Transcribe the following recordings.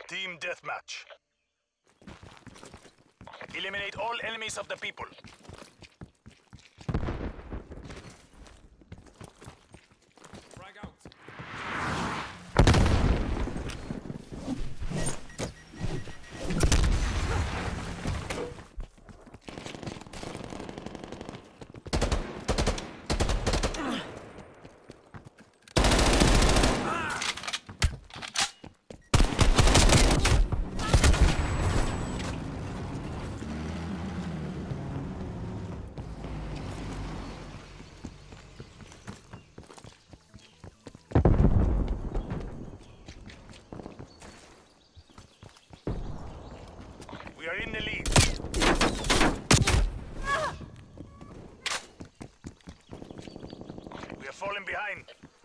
Team deathmatch. Eliminate all enemies of the people. Frag out. We are in the lead. We are falling behind.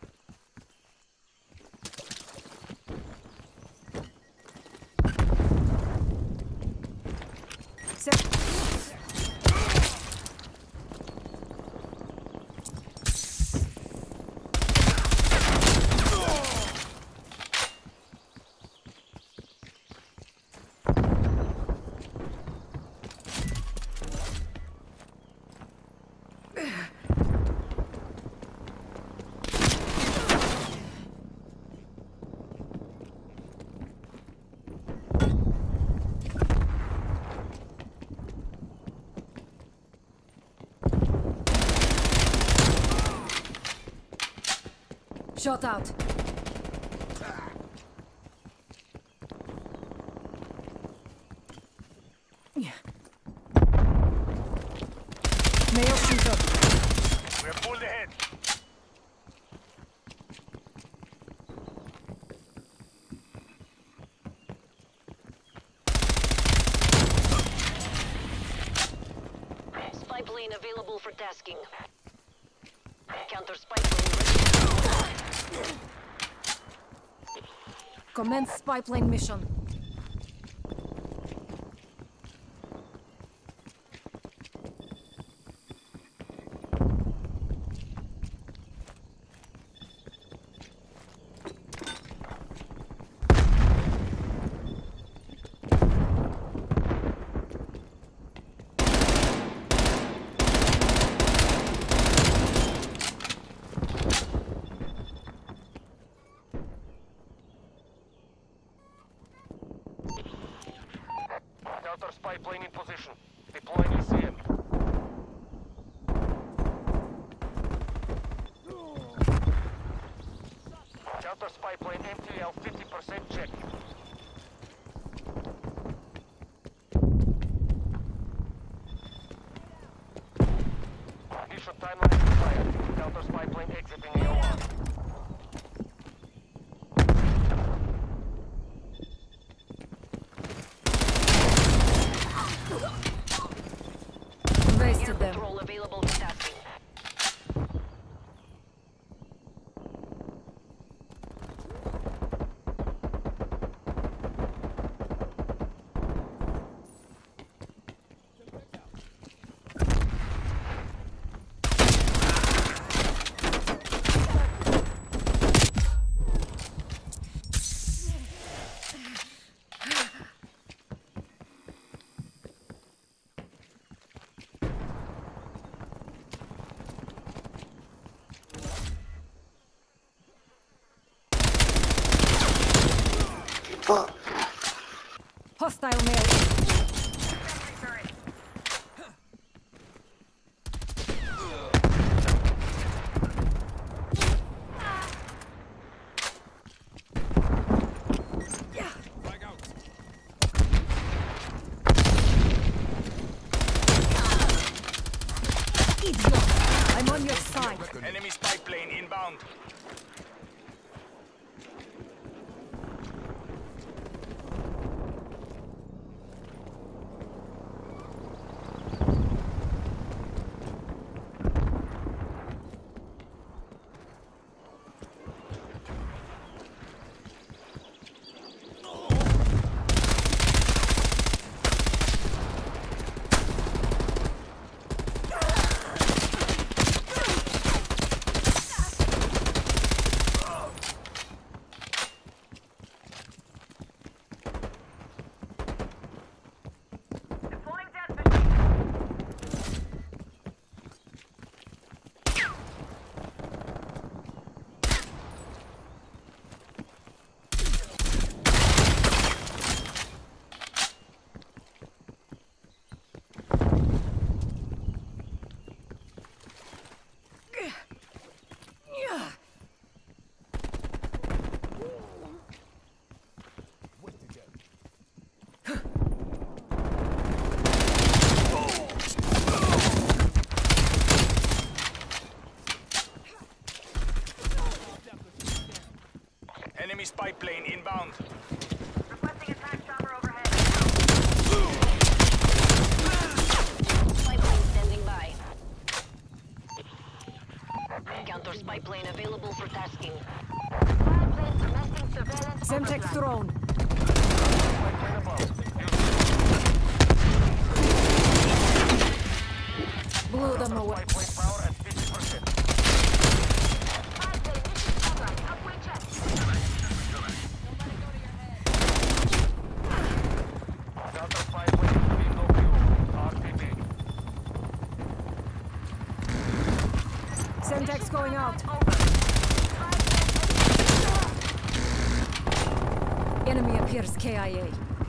Shot out. Male shooter. We are pulled ahead. Spy plane available for tasking. Counter spy plane ready. Commence spy plane mission. Counter spy plane in position. Deploying ECM. Counter spy plane MTL 50% check. Mission timeline expired. Counter spy plane exiting AOR. Wasted them. Control available for tasking. Hostile male. Frag out. Idiot! I'm on your side. Enemy spy plane inbound. inbound. Requesting attack chopper overhead. Spy plane standing by. Counter spy plane available for tasking. Spy plane commencing surveillance. Semtex thrown. Spy plane above. Blew them away. Spy plane power at 50%. Counter spy plane vehicle fuel. RTB. Semtex going out. Enemy appears KIA.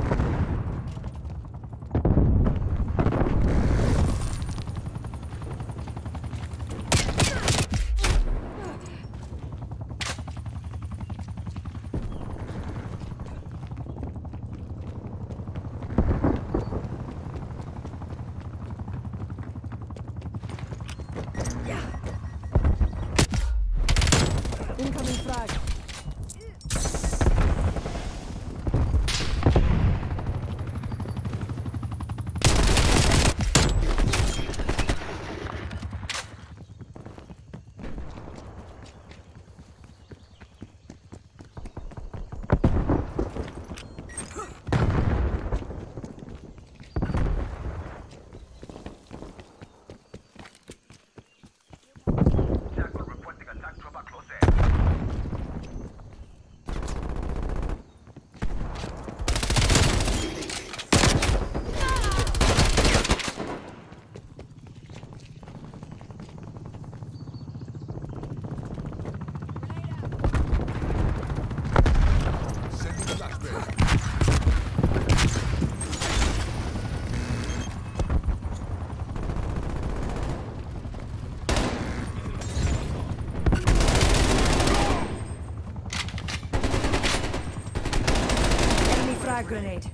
Incoming frag. Frag grenade.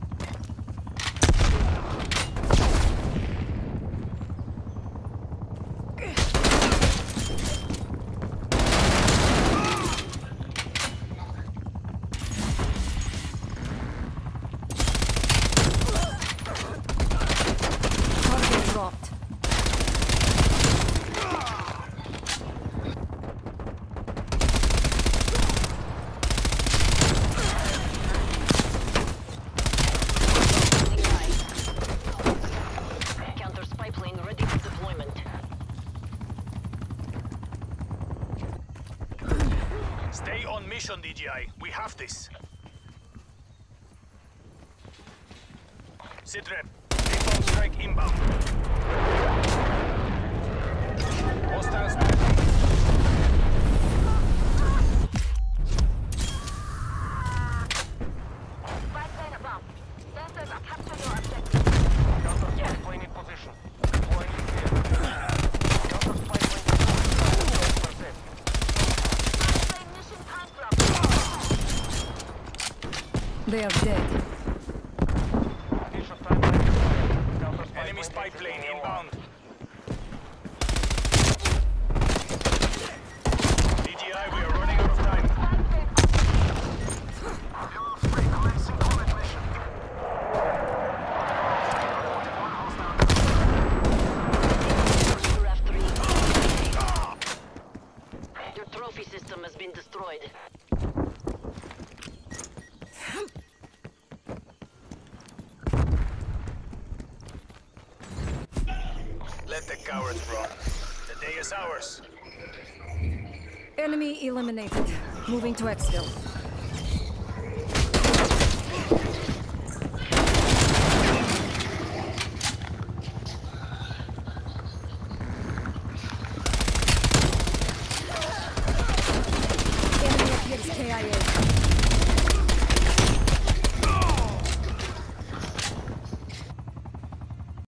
Target dropped. Counter spy plane ready for deployment. Stay on mission, DJI. We have this. Sitrep, napalm strike inbound. Hostile spy plane. Spy plane above. Sensors are capturing your objective. Counter spy plane in position. Deploying in clear. Counter spy plane deployed. 12%. Spy plane mission time drop. They are dead. Mission timeline expired. Counter Enemy spy plane inbound. DJI, we are running out of time. RAF 3. Your trophy system has been destroyed. Let the cowards run. The day is ours. Enemy eliminated. Moving to exfil.